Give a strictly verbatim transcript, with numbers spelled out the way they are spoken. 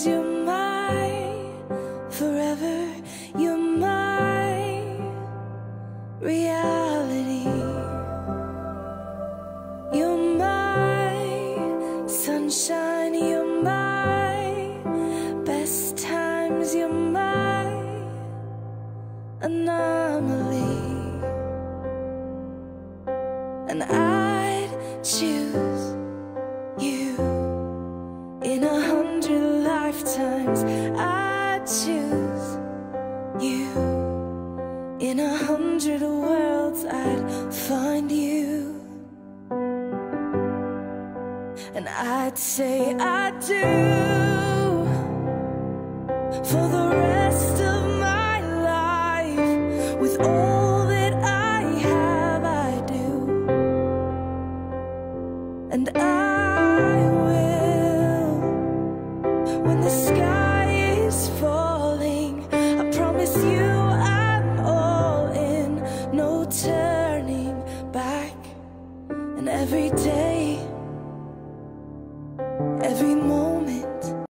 'cause you're mine forever. You're my reality. You're my sunshine. You're my best times. You're my anomaly. And I'd choose you in a hundred lifetimes. I'd choose you in a hundred worlds. I'd find you, and I'd say I do for the rest of my life. With all that I have, I do. And I will, when the sky is falling, I promise you I'm all in, no turning back. And every day